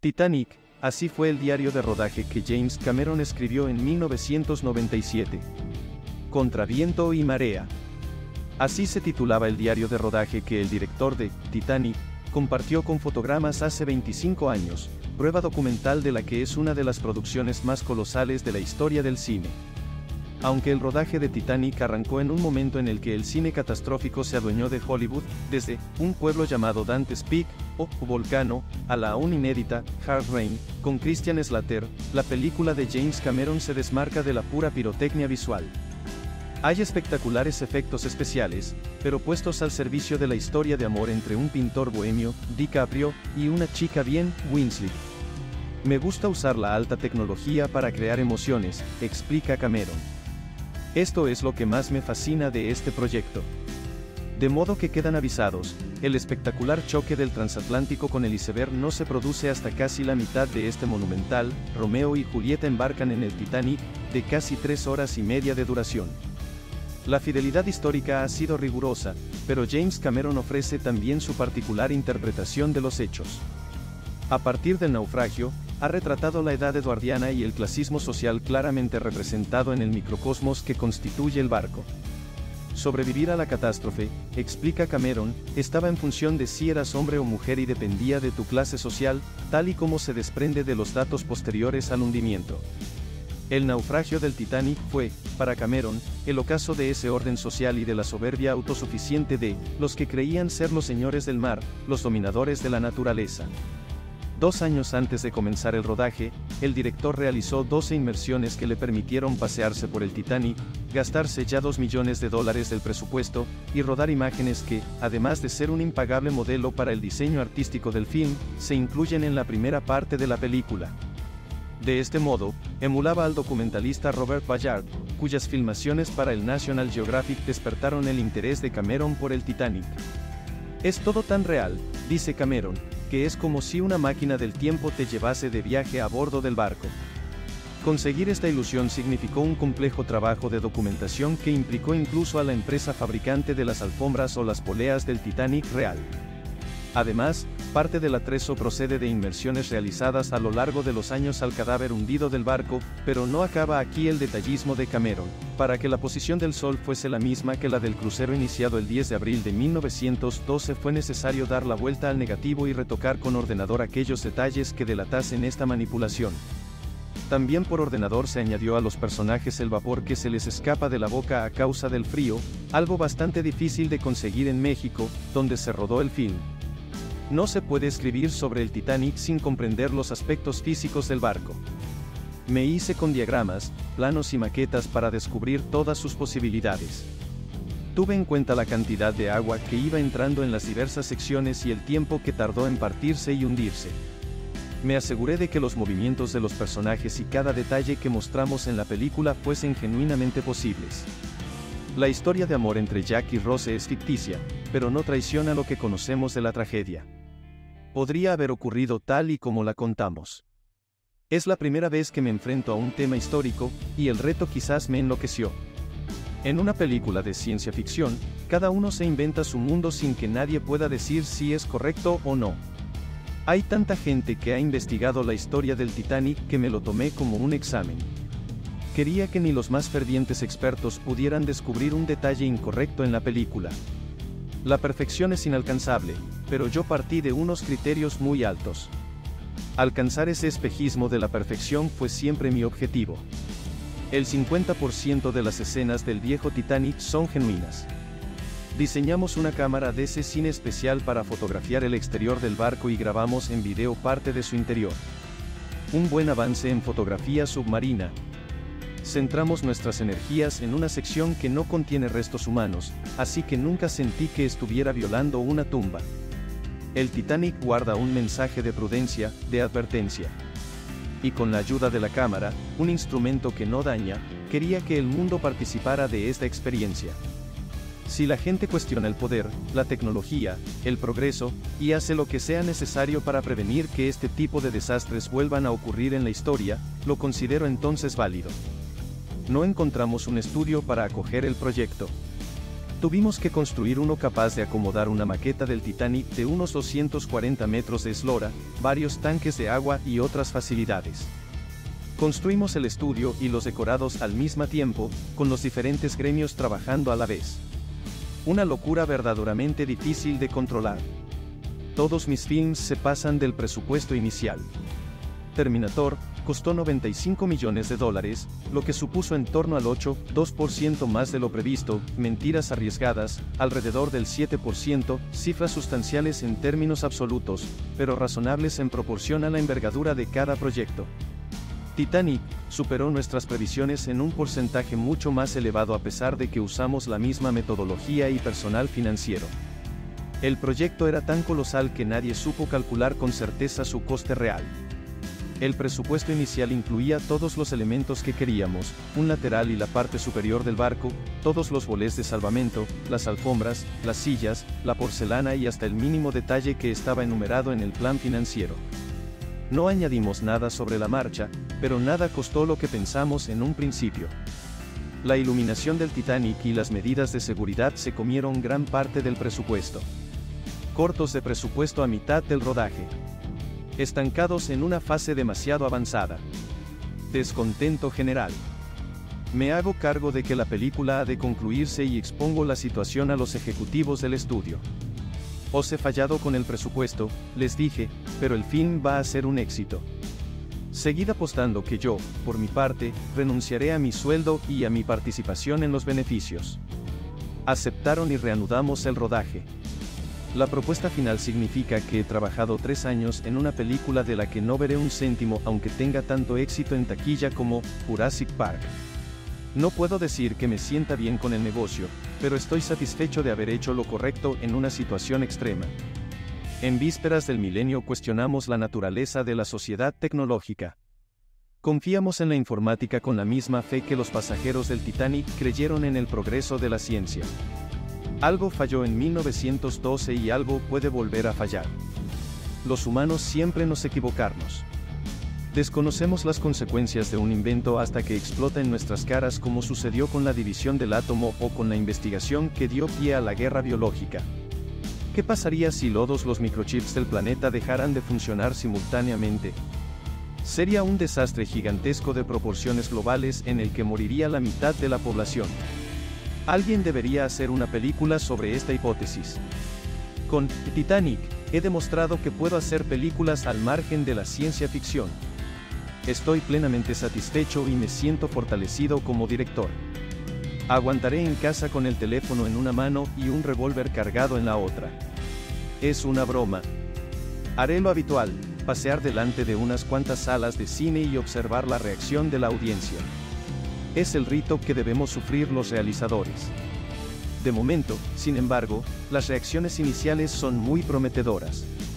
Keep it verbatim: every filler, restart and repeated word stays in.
Titanic, así fue el diario de rodaje que James Cameron escribió en mil novecientos noventa y siete. Contra viento y marea. Así se titulaba el diario de rodaje que el director de Titanic compartió con fotogramas hace veinticinco años, prueba documental de la que es una de las producciones más colosales de la historia del cine. Aunque el rodaje de Titanic arrancó en un momento en el que el cine catastrófico se adueñó de Hollywood, desde un pueblo llamado Dante's Peak, o Volcano, a la aún inédita Hard Rain, con Christian Slater, la película de James Cameron se desmarca de la pura pirotecnia visual. Hay espectaculares efectos especiales, pero puestos al servicio de la historia de amor entre un pintor bohemio, DiCaprio, y una chica bien, Winslet. Me gusta usar la alta tecnología para crear emociones, explica Cameron. Esto es lo que más me fascina de este proyecto. De modo que quedan avisados, el espectacular choque del transatlántico con el iceberg no se produce hasta casi la mitad de este monumental. Romeo y Julieta embarcan en el Titanic, de casi tres horas y media de duración. La fidelidad histórica ha sido rigurosa, pero James Cameron ofrece también su particular interpretación de los hechos. A partir del naufragio, ha retratado la edad eduardiana y el clasismo social claramente representado en el microcosmos que constituye el barco. Sobrevivir a la catástrofe, explica Cameron, estaba en función de si eras hombre o mujer y dependía de tu clase social, tal y como se desprende de los datos posteriores al hundimiento. El naufragio del Titanic fue, para Cameron, el ocaso de ese orden social y de la soberbia autosuficiente de los que creían ser los señores del mar, los dominadores de la naturaleza. Dos años antes de comenzar el rodaje, el director realizó doce inmersiones que le permitieron pasearse por el Titanic, gastarse ya dos millones de dólares del presupuesto, y rodar imágenes que, además de ser un impagable modelo para el diseño artístico del film, se incluyen en la primera parte de la película. De este modo, emulaba al documentalista Robert Ballard, cuyas filmaciones para el National Geographic despertaron el interés de Cameron por el Titanic. Es todo tan real, dice Cameron, que es como si una máquina del tiempo te llevase de viaje a bordo del barco. Conseguir esta ilusión significó un complejo trabajo de documentación que implicó incluso a la empresa fabricante de las alfombras o las poleas del Titanic real. Además, parte del atrezo procede de inmersiones realizadas a lo largo de los años al cadáver hundido del barco, pero no acaba aquí el detallismo de Cameron. Para que la posición del sol fuese la misma que la del crucero iniciado el diez de abril de mil novecientos doce fue necesario dar la vuelta al negativo y retocar con ordenador aquellos detalles que delatasen esta manipulación. También por ordenador se añadió a los personajes el vapor que se les escapa de la boca a causa del frío, algo bastante difícil de conseguir en México, donde se rodó el film. No se puede escribir sobre el Titanic sin comprender los aspectos físicos del barco. Me hice con diagramas, planos y maquetas para descubrir todas sus posibilidades. Tuve en cuenta la cantidad de agua que iba entrando en las diversas secciones y el tiempo que tardó en partirse y hundirse. Me aseguré de que los movimientos de los personajes y cada detalle que mostramos en la película fuesen genuinamente posibles. La historia de amor entre Jack y Rose es ficticia, pero no traiciona lo que conocemos de la tragedia. Podría haber ocurrido tal y como la contamos. Es la primera vez que me enfrento a un tema histórico, y el reto quizás me enloqueció. En una película de ciencia ficción, cada uno se inventa su mundo sin que nadie pueda decir si es correcto o no. Hay tanta gente que ha investigado la historia del Titanic que me lo tomé como un examen. Quería que ni los más fervientes expertos pudieran descubrir un detalle incorrecto en la película. La perfección es inalcanzable, pero yo partí de unos criterios muy altos. Alcanzar ese espejismo de la perfección fue siempre mi objetivo. El cincuenta por ciento de las escenas del viejo Titanic son genuinas. Diseñamos una cámara D C cine especial para fotografiar el exterior del barco y grabamos en video parte de su interior. Un buen avance en fotografía submarina. Centramos nuestras energías en una sección que no contiene restos humanos, así que nunca sentí que estuviera violando una tumba. El Titanic guarda un mensaje de prudencia, de advertencia. Y con la ayuda de la cámara, un instrumento que no daña, quería que el mundo participara de esta experiencia. Si la gente cuestiona el poder, la tecnología, el progreso, y hace lo que sea necesario para prevenir que este tipo de desastres vuelvan a ocurrir en la historia, lo considero entonces válido. No encontramos un estudio para acoger el proyecto. Tuvimos que construir uno capaz de acomodar una maqueta del Titanic de unos doscientos cuarenta metros de eslora, varios tanques de agua y otras facilidades. Construimos el estudio y los decorados al mismo tiempo, con los diferentes gremios trabajando a la vez. Una locura verdaderamente difícil de controlar. Todos mis films se pasan del presupuesto inicial. Terminator costó noventa y cinco millones de dólares, lo que supuso en torno al ocho punto dos por ciento más de lo previsto. Mentiras arriesgadas, alrededor del siete por ciento, cifras sustanciales en términos absolutos, pero razonables en proporción a la envergadura de cada proyecto. Titanic superó nuestras previsiones en un porcentaje mucho más elevado a pesar de que usamos la misma metodología y personal financiero. El proyecto era tan colosal que nadie supo calcular con certeza su coste real. El presupuesto inicial incluía todos los elementos que queríamos, un lateral y la parte superior del barco, todos los bolés de salvamento, las alfombras, las sillas, la porcelana y hasta el mínimo detalle que estaba enumerado en el plan financiero. No añadimos nada sobre la marcha, pero nada costó lo que pensamos en un principio. La iluminación del Titanic y las medidas de seguridad se comieron gran parte del presupuesto. Cortos de presupuesto a mitad del rodaje. Estancados en una fase demasiado avanzada. Descontento general. Me hago cargo de que la película ha de concluirse y expongo la situación a los ejecutivos del estudio. Os he fallado con el presupuesto, les dije, pero el film va a ser un éxito. Seguid apostando que yo, por mi parte, renunciaré a mi sueldo y a mi participación en los beneficios. Aceptaron y reanudamos el rodaje. La propuesta final significa que he trabajado tres años en una película de la que no veré un céntimo aunque tenga tanto éxito en taquilla como Jurassic Park. No puedo decir que me sienta bien con el negocio, pero estoy satisfecho de haber hecho lo correcto en una situación extrema. En vísperas del milenio cuestionamos la naturaleza de la sociedad tecnológica. Confiamos en la informática con la misma fe que los pasajeros del Titanic creyeron en el progreso de la ciencia. Algo falló en mil novecientos doce y algo puede volver a fallar. Los humanos siempre nos equivocamos. Desconocemos las consecuencias de un invento hasta que explota en nuestras caras, como sucedió con la división del átomo o con la investigación que dio pie a la guerra biológica. ¿Qué pasaría si todos los microchips del planeta dejaran de funcionar simultáneamente? Sería un desastre gigantesco de proporciones globales en el que moriría la mitad de la población. Alguien debería hacer una película sobre esta hipótesis. Con Titanic, he demostrado que puedo hacer películas al margen de la ciencia ficción. Estoy plenamente satisfecho y me siento fortalecido como director. Aguantaré en casa con el teléfono en una mano y un revólver cargado en la otra. Es una broma. Haré lo habitual, pasear delante de unas cuantas salas de cine y observar la reacción de la audiencia. Es el rito que debemos sufrir los realizadores. De momento, sin embargo, las reacciones iniciales son muy prometedoras.